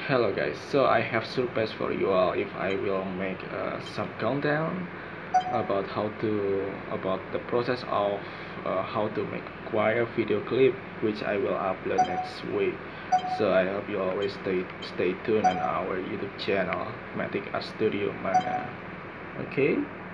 Hello guys, so I have surprise for you all if I will make some countdown about the process of how to make choir video clip, which I will upload next week. So I hope you always stay tuned on our YouTube channel Matic Art Studio Mana. Okay.